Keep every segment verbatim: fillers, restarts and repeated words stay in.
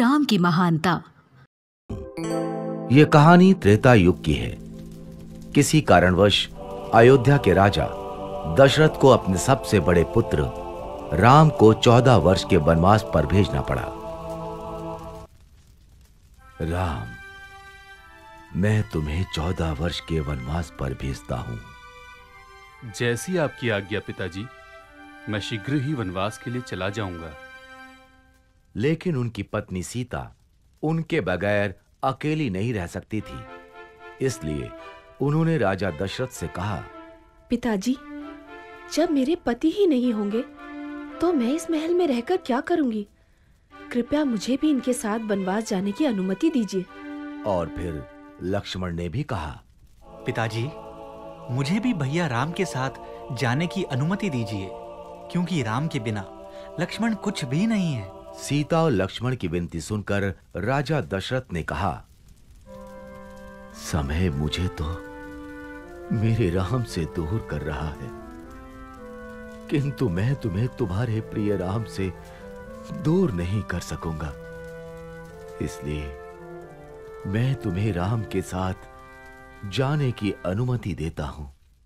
राम की महानता। ये कहानी त्रेता युग की है। किसी कारणवश अयोध्या के राजा दशरथ को अपने सबसे बड़े पुत्र राम को चौदह वर्ष के वनवास पर भेजना पड़ा। राम, मैं तुम्हें चौदह वर्ष के वनवास पर भेजता हूं। जैसी आपकी आज्ञा पिताजी, मैं शीघ्र ही वनवास के लिए चला जाऊंगा। लेकिन उनकी पत्नी सीता उनके बगैर अकेली नहीं रह सकती थी, इसलिए उन्होंने राजा दशरथ से कहा, पिताजी, जब मेरे पति ही नहीं होंगे तो मैं इस महल में रहकर क्या करूंगी? कृपया मुझे भी इनके साथ वनवास जाने की अनुमति दीजिए। और फिर लक्ष्मण ने भी कहा, पिताजी, मुझे भी भैया राम के साथ जाने की अनुमति दीजिए, क्योंकि राम के बिना लक्ष्मण कुछ भी नहीं है। सीता और लक्ष्मण की विनती सुनकर राजा दशरथ ने कहा, समय मुझे तो मेरे राम से दूर कर रहा है, किंतु मैं तुम्हें तुम्हारे प्रिय राम से दूर नहीं कर सकूंगा। इसलिए मैं तुम्हें राम के साथ जाने की अनुमति देता हूं।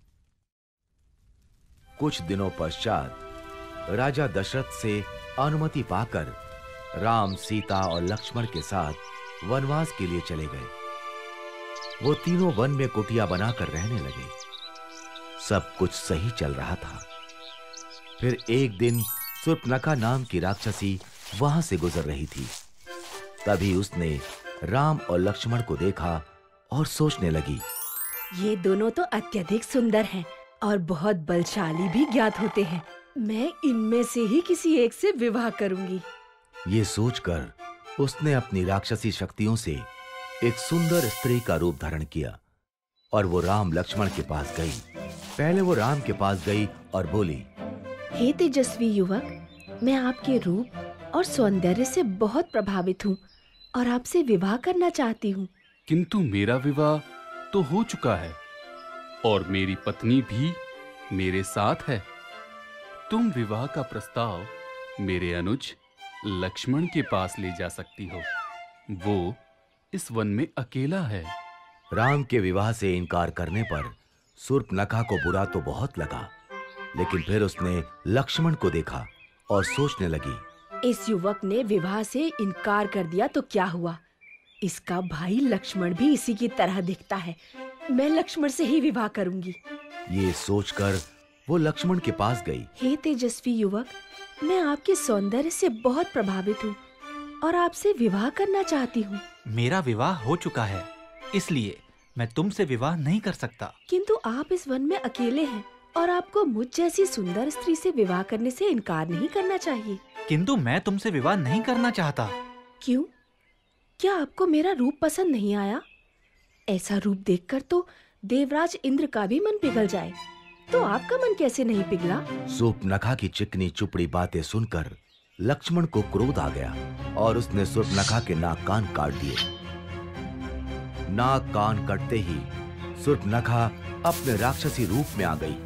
कुछ दिनों पश्चात राजा दशरथ से अनुमति पाकर राम, सीता और लक्ष्मण के साथ वनवास के लिए चले गए। वो तीनों वन में कुटिया बनाकर रहने लगे। सब कुछ सही चल रहा था। फिर एक दिन शूर्पणखा नाम की राक्षसी वहां से गुजर रही थी। तभी उसने राम और लक्ष्मण को देखा और सोचने लगी, ये दोनों तो अत्यधिक सुंदर हैं और बहुत बलशाली भी ज्ञात होते हैं। मैं इनमें से ही किसी एक से विवाह करूंगी। ये सोचकर उसने अपनी राक्षसी शक्तियों से एक सुंदर स्त्री का रूप धारण किया और वो राम लक्ष्मण के पास गई। पहले वो राम के पास गई और बोली, हे तेजस्वी युवक, मैं आपके रूप और सौंदर्य से बहुत प्रभावित हूँ और आपसे विवाह करना चाहती हूँ। किंतु मेरा विवाह तो हो चुका है और मेरी पत्नी भी मेरे साथ है। तुम विवाह का प्रस्ताव मेरे अनुज लक्ष्मण के पास ले जा सकती हो। वो इस वन में अकेला है। राम के विवाह से इनकार करने पर शूर्पणखा को बुरा तो बहुत लगा, लेकिन फिर उसने लक्ष्मण को देखा और सोचने लगी, इस युवक ने विवाह से इनकार कर दिया तो क्या हुआ? इसका भाई लक्ष्मण भी इसी की तरह दिखता है। मैं लक्ष्मण से ही विवाह करूंगी। ये सोचकर वो लक्ष्मण के पास गई। हे तेजस्वी युवक, मैं आपके सौंदर्य से बहुत प्रभावित हूँ और आपसे विवाह करना चाहती हूँ। मेरा विवाह हो चुका है, इसलिए मैं तुमसे विवाह नहीं कर सकता। किंतु आप इस वन में अकेले हैं और आपको मुझ जैसी सुंदर स्त्री से विवाह करने से इनकार नहीं करना चाहिए। किंतु मैं तुमसे विवाह नहीं करना चाहता। क्यों? क्या आपको मेरा रूप पसंद नहीं आया? ऐसा रूप देखकर तो देवराज इंद्र का भी मन पिघल जाए, तो आपका मन कैसे नहीं पिघला? शूर्पणखा की चिकनी चुपड़ी बातें सुनकर लक्ष्मण को क्रोध आ गया और उसने शूर्पणखा के नाक कान काट दिए। नाक कान कटते ही शूर्पणखा अपने राक्षसी रूप में आ गई।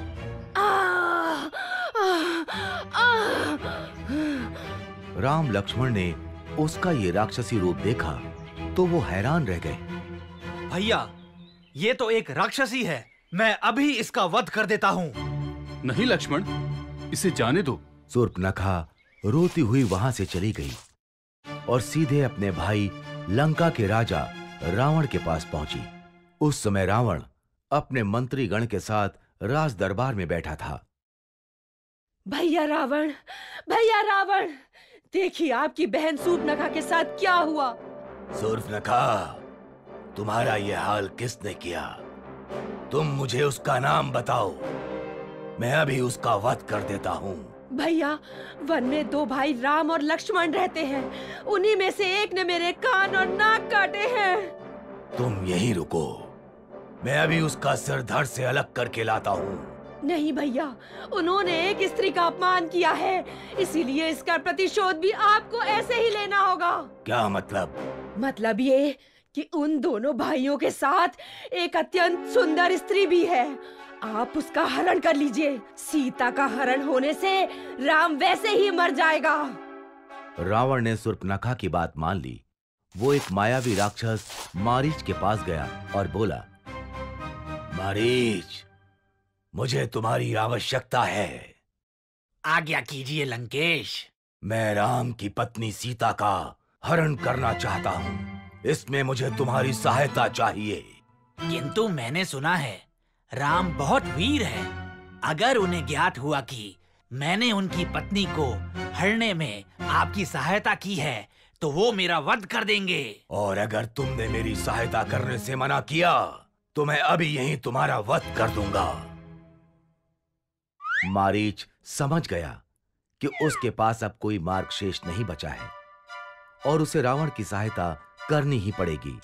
राम लक्ष्मण ने उसका ये राक्षसी रूप देखा तो वो हैरान रह गए। भैया, ये तो एक राक्षसी है। मैं अभी इसका वध कर देता हूँ। नहीं लक्ष्मण, इसे जाने दो। शूर्पणखा रोती हुई वहां से चली गई और सीधे अपने भाई लंका के राजा रावण के पास पहुंची। उस समय रावण अपने मंत्री गण के साथ राज दरबार में बैठा था। भैया रावण, भैया रावण, देखिए आपकी बहन शूर्पणखा के साथ क्या हुआ। शूर्पणखा, तुम्हारा यह हाल किसने किया? तुम मुझे उसका नाम बताओ, मैं अभी उसका वध कर देता हूँ। भैया, वन में दो भाई राम और लक्ष्मण रहते हैं। उन्हीं में से एक ने मेरे कान और नाक काटे हैं। तुम यहीं रुको, मैं अभी उसका सिर धड़ से अलग करके लाता हूँ। नहीं भैया, उन्होंने एक स्त्री का अपमान किया है, इसीलिए इसका प्रतिशोध भी आपको ऐसे ही लेना होगा। क्या मतलब? मतलब ये कि उन दोनों भाइयों के साथ एक अत्यंत सुंदर स्त्री भी है। आप उसका हरण कर लीजिए। सीता का हरण होने से राम वैसे ही मर जाएगा। रावण ने शूर्पणखा की बात मान ली। वो एक मायावी राक्षस मारीच के पास गया और बोला, मारीच, मुझे तुम्हारी आवश्यकता है। आज्ञा कीजिए लंकेश। मैं राम की पत्नी सीता का हरण करना चाहता हूँ। इसमें मुझे तुम्हारी सहायता चाहिए। किंतु मैंने सुना है राम बहुत वीर है। अगर उन्हें ज्ञात हुआ कि मैंने उनकी पत्नी को हरने में आपकी सहायता की है तो वो मेरा वध कर देंगे। और अगर तुमने मेरी सहायता करने से मना किया तो मैं अभी यहीं तुम्हारा वध कर दूंगा। मारीच समझ गया कि उसके पास अब कोई मार्ग शेष नहीं बचा है और उसे रावण की सहायता करनी ही पड़ेगी।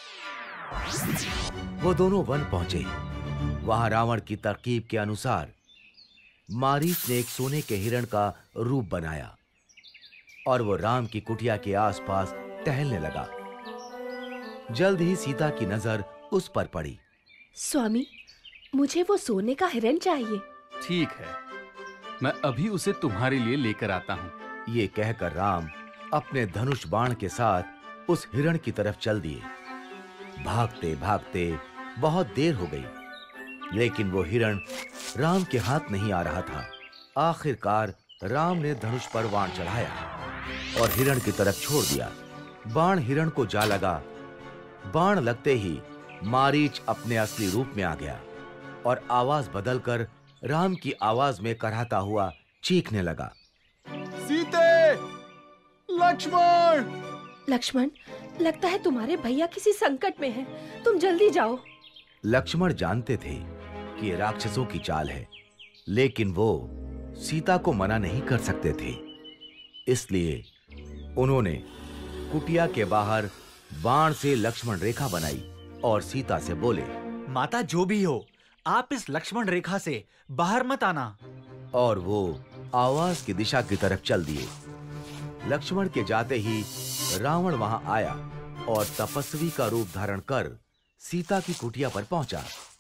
वो दोनों वन पहुंचे। वहां रावण की तरकीब के अनुसार मारीच ने एक सोने के हिरण का रूप बनाया और वो राम की कुटिया के आसपास टहलने लगा। जल्द ही सीता की नजर उस पर पड़ी। स्वामी, मुझे वो सोने का हिरण चाहिए। ठीक है, मैं अभी उसे तुम्हारे लिए लेकर आता हूँ। ये कहकर राम अपने धनुष बाण के साथ उस हिरण की तरफ चल दिए। भागते भागते बहुत देर हो गई, लेकिन वो हिरण राम के हाथ नहीं आ रहा था। आखिरकार राम ने धनुष पर बाण चढ़ाया और हिरण की तरफ छोड़ दिया। बाण हिरण को जा लगा। बाण लगते ही मारीच अपने असली रूप में आ गया और आवाज बदलकर राम की आवाज में कराहता हुआ चीखने लगा, सीते, लक्ष्मण! लक्ष्मण, लगता है तुम्हारे भैया किसी संकट में हैं। तुम जल्दी जाओ। लक्ष्मण जानते थे कि ये राक्षसों की चाल है, लेकिन वो सीता को मना नहीं कर सकते थे। इसलिए उन्होंने कुटिया के बाहर बाण से लक्ष्मण रेखा बनाई और सीता से बोले, माता जो भी हो, आप इस लक्ष्मण रेखा से बाहर मत आना। और वो आवाज की दिशा की तरफ चल दिए। लक्ष्मण के जाते ही रावण वहां आया और तपस्वी का रूप धारण कर सीता की कुटिया पर पहुंचा।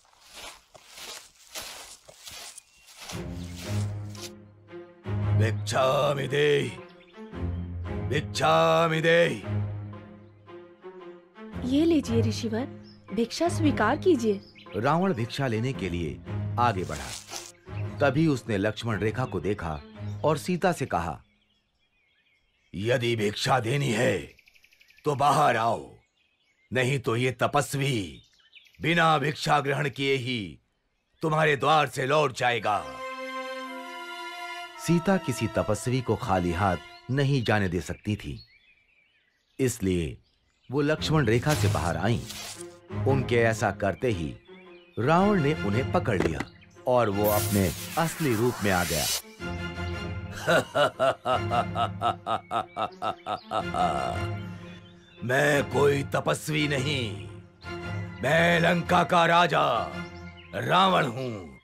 भिक्षामि देहि, भिक्षामि देहि। ये लीजिए ऋषिवर, भिक्षा स्वीकार कीजिए। रावण भिक्षा लेने के लिए आगे बढ़ा। तभी उसने लक्ष्मण रेखा को देखा और सीता से कहा, यदि भिक्षा देनी है तो बाहर आओ, नहीं तो ये तपस्वी बिना भिक्षा ग्रहण किए ही तुम्हारे द्वार से लौट जाएगा। सीता किसी तपस्वी को खाली हाथ नहीं जाने दे सकती थी, इसलिए वो लक्ष्मण रेखा से बाहर आईं। उनके ऐसा करते ही रावण ने उन्हें पकड़ लिया और वो अपने असली रूप में आ गया। मैं कोई तपस्वी नहीं, मैं लंका का राजा रावण हूं।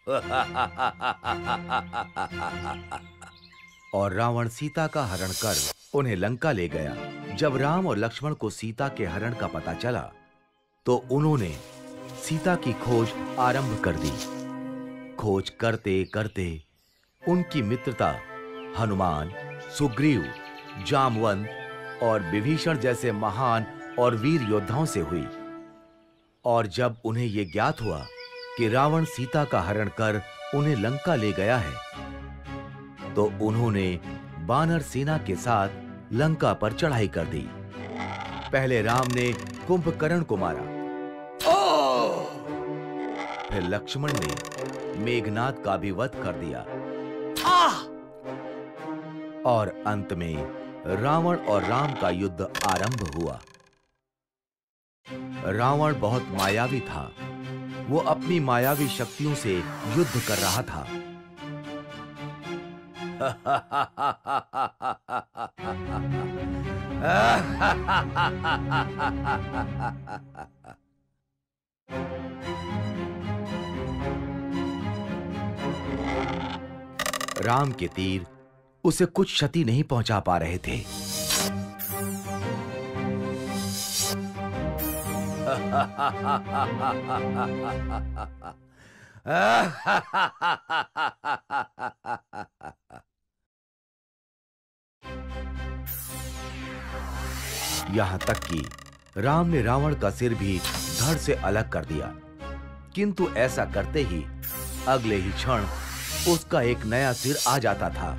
और रावण सीता का हरण कर उन्हें लंका ले गया। जब राम और लक्ष्मण को सीता के हरण का पता चला तो उन्होंने सीता की खोज आरंभ कर दी। खोज करते करते उनकी मित्रता हनुमान, सुग्रीव, जामवंत और विभीषण जैसे महान और वीर योद्धाओं से हुई। और जब उन्हें यह ज्ञात हुआ कि रावण सीता का हरण कर उन्हें लंका ले गया है, तो उन्होंने वानर सेना के साथ लंका पर चढ़ाई कर दी। पहले राम ने कुंभकर्ण को मारा, फिर लक्ष्मण ने मेघनाद का भी वध कर दिया और अंत में रावण और राम का युद्ध आरंभ हुआ। रावण बहुत मायावी था। वो अपनी मायावी शक्तियों से युद्ध कर रहा था। राम के तीर उसे कुछ क्षति नहीं पहुंचा पा रहे थे। यहाँ तक कि राम ने रावण का सिर भी धड़ से अलग कर दिया, किंतु ऐसा करते ही अगले ही क्षण उसका एक नया सिर आ जाता था।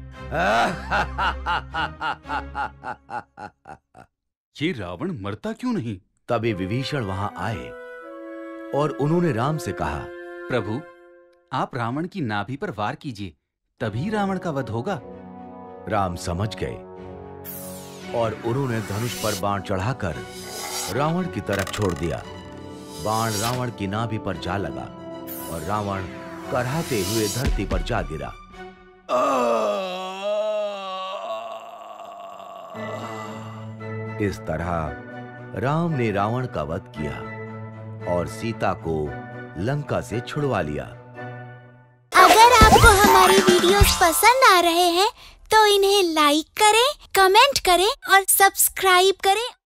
ये रावण मरता क्यों नहीं? तभी विभीषण वहां आए और उन्होंने राम से कहा, प्रभु, आप रावण की नाभि पर वार कीजिए, तभी रावण का वध होगा। राम समझ गए और उन्होंने धनुष पर बाण चढ़ाकर रावण की तरफ छोड़ दिया। बाण रावण की नाभि पर जा लगा और रावण कराहते हुए धरती पर जा गिरा। इस तरह राम ने रावण का वध किया और सीता को लंका से छुड़वा लिया। अगर आपको हमारी वीडियोस पसंद आ रहे हैं तो इन्हें लाइक करें, कमेंट करें और सब्सक्राइब करें।